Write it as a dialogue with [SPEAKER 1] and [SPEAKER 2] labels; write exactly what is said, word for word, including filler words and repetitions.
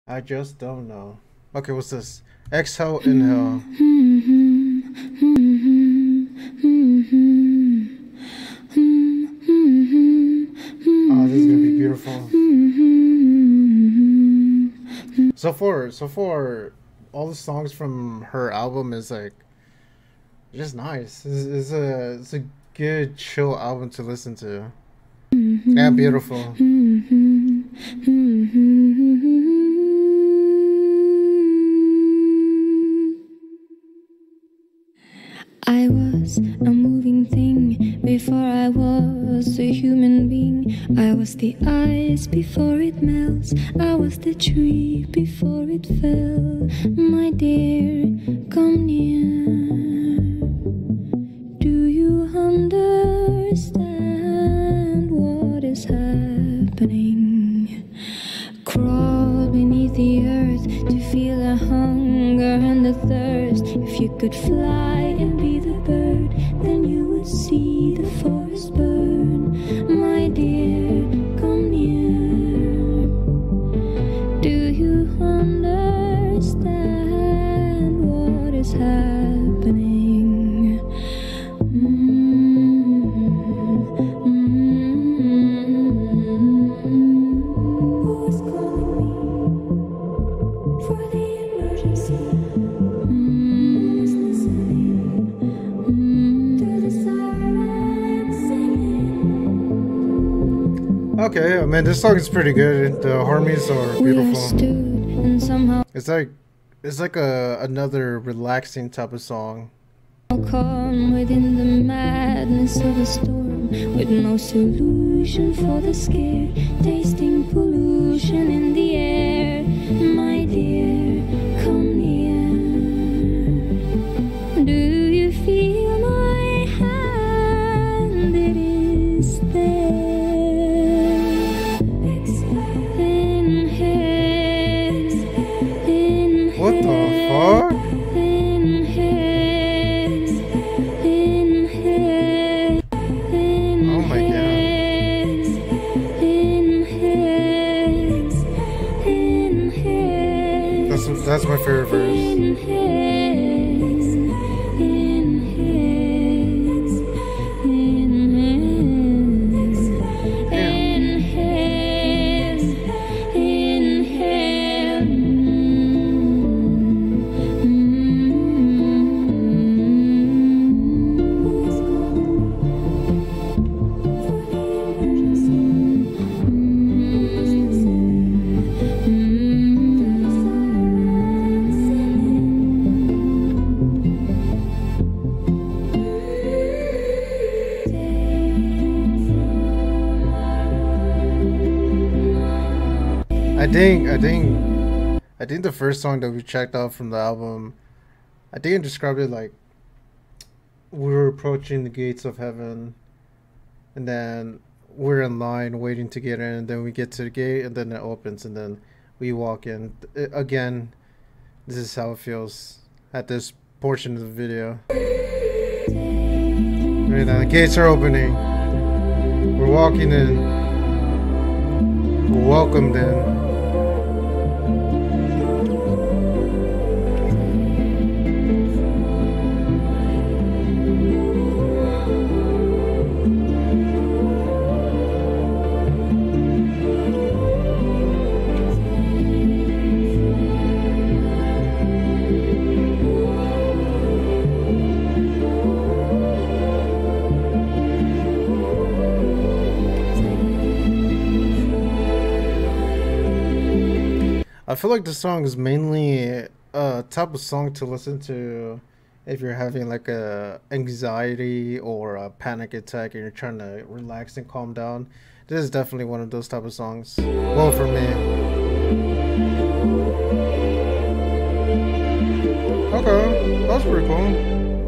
[SPEAKER 1] I just don't know. Okay, what's this? Exhale, inhale. Oh, this is gonna be beautiful. So far, so far, all the songs from her album is like just nice. It's, it's a it's a good chill album to listen to. Yeah, beautiful.
[SPEAKER 2] I was a moving thing before I was a human being. I was the ice before it melts. I was the tree before it fell. My dear, come near. Do you understand what is happening? Crawl beneath the earth to feel the hunger and the thirst. If you could fly and be the bird, then you would see the forest burn. My dear, come near. Do you understand what is happening? Mm-hmm. Who is calling me for the emergency? Mm, is listening mm, to the sirens singing.
[SPEAKER 1] Okay, I mean this song is pretty good. The harmonies are
[SPEAKER 2] We are
[SPEAKER 1] beautiful.
[SPEAKER 2] stood and somehow
[SPEAKER 1] It's like it's like a another relaxing type of song.
[SPEAKER 2] calm within the madness of a storm, with no solution for the scare, tasting pollution in the air. My dear, come near. Do you feel my hand? It is there. Inhale, inhale.
[SPEAKER 1] What the fuck?
[SPEAKER 2] Inhale, inhale,
[SPEAKER 1] Oh my god.
[SPEAKER 2] inhale, inhale,
[SPEAKER 1] That's that's my favorite verse. I think I think I think the first song that we checked out from the album, I think I described it like we were approaching the gates of heaven, and then we're in line waiting to get in, and then we get to the gate, and then it opens, and then we walk in. I- again, this is how it feels at this portion of the video. Right now, the gates are opening. We're walking in. We're welcomed in. I feel like the song is mainly a type of song to listen to if you're having like a anxiety or a panic attack and you're trying to relax and calm down. This is definitely one of those type of songs. Well, for me. Okay, that's pretty cool.